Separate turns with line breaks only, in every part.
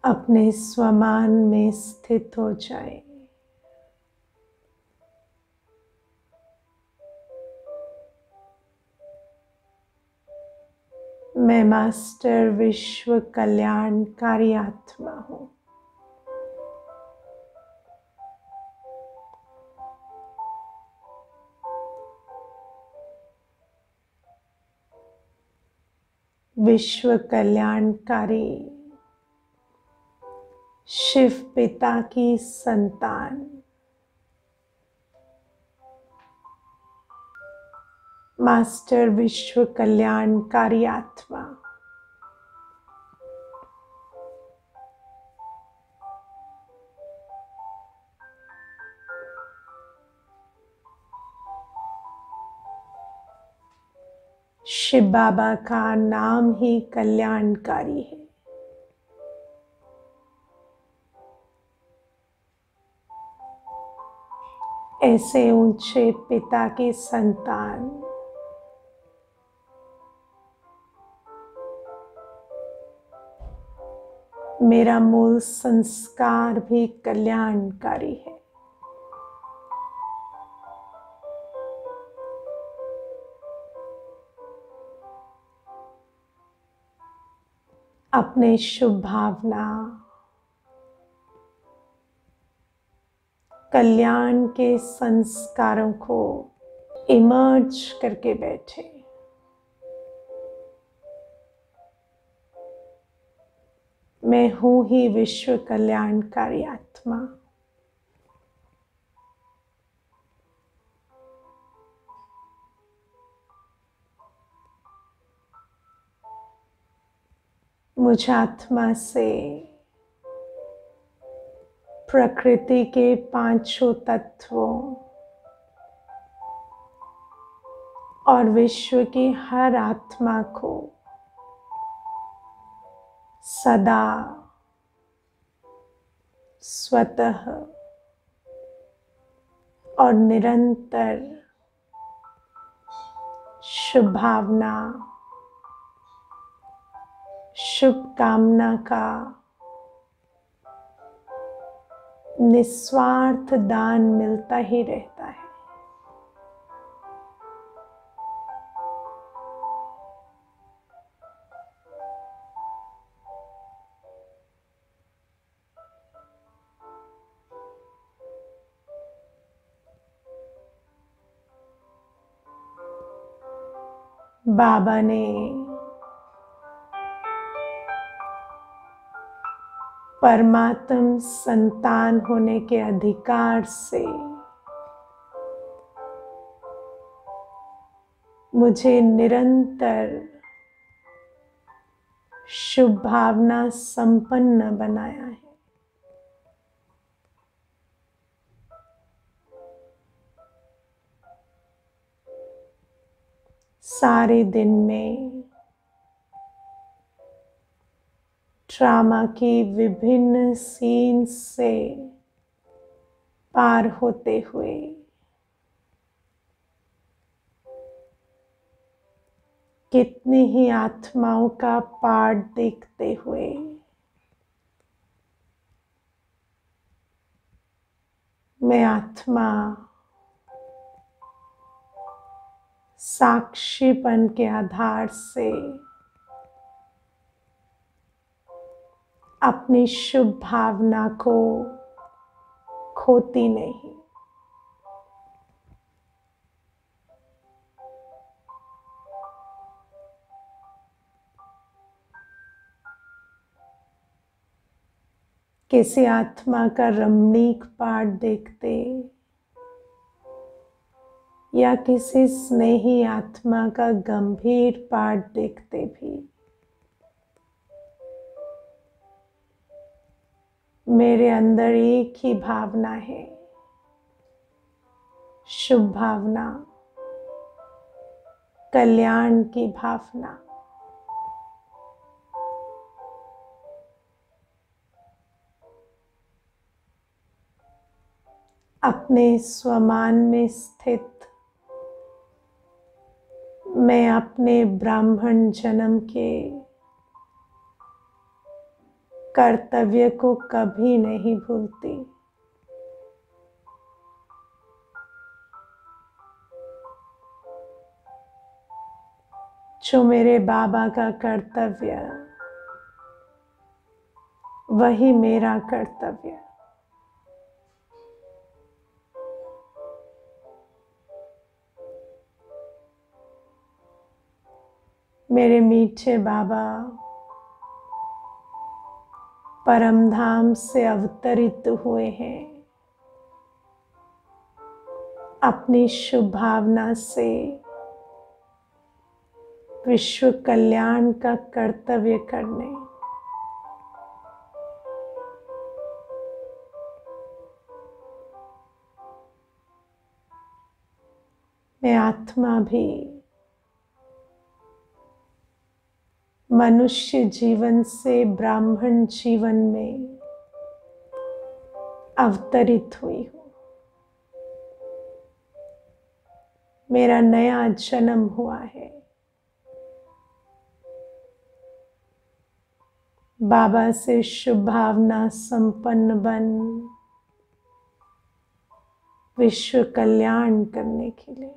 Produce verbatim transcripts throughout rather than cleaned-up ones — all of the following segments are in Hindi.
अपने स्वमान में स्थित हो जाएं। मैं मास्टर विश्व कल्याणकारी आत्मा हूँ। विश्व कल्याणकारी शिव पिता की संतान, मास्टर विश्व कल्याणकारी आत्मा, शिव बाबा का नाम ही कल्याणकारी है। ऐसे ऊंचे पिता की संतान मेरा मूल संस्कार भी कल्याणकारी है। अपने शुभ भावना कल्याण के संस्कारों को इमर्ज करके बैठे। मैं हूं ही विश्व कल्याणकारी आत्मा। मुझ आत्मा से प्रकृति के पांचों तत्वों और विश्व की हर आत्मा को सदा स्वतः और निरंतर शुभ भावना, शुभ कामना का निस्वार्थ दान मिलता ही रहता है। बाबा ने परमात्म संतान होने के अधिकार से मुझे निरंतर शुभ भावना संपन्न बनाया है। सारे दिन में ट्रॉमा की विभिन्न सीन्स से पार होते हुए कितनी ही आत्माओं का पाठ देखते हुए मैं आत्मा साक्षीपन के आधार से अपनी शुभ भावना को खोती नहीं। किसी आत्मा का रमणीक पाठ देखते या किसी स्नेही आत्मा का गंभीर पाठ देखते भी मेरे अंदर एक ही भावना है, शुभ भावना, कल्याण की भावना। अपने स्वमान में स्थित मैं अपने ब्राह्मण जन्म के कर्तव्य को कभी नहीं भूलती। जो मेरे बाबा का कर्तव्य, वही मेरा कर्तव्य। मेरे मीठे बाबा परम धाम से अवतरित हुए हैं। अपनी शुभ भावना से विश्व कल्याण का कर्तव्य करने। मैं आत्मा भी मनुष्य जीवन से ब्राह्मण जीवन में अवतरित हुई हूँ। मेरा नया जन्म हुआ है। बाबा से शुभ भावना संपन्न बन विश्व कल्याण करने के लिए।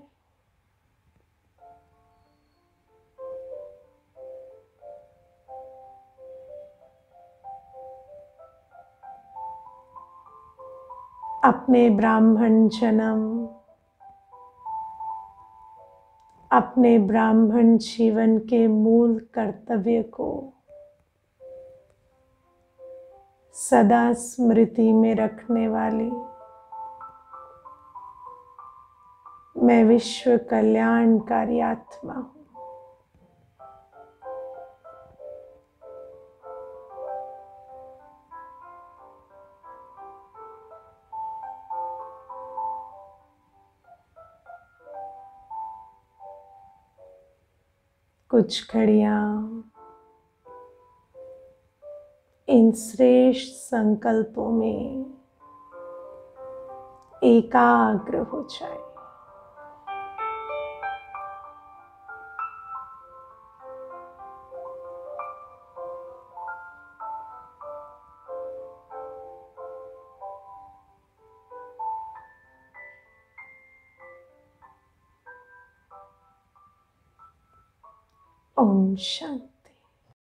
अपने ब्राह्मण जन्म, अपने ब्राह्मण जीवन के मूल कर्तव्य को सदा स्मृति में रखने वाली मैं विश्व कल्याणकारी आत्मा हूँ। कुछ घड़ियां इन श्रेष्ठ संकल्पों में एकाग्र हो जाए। ओम शांति।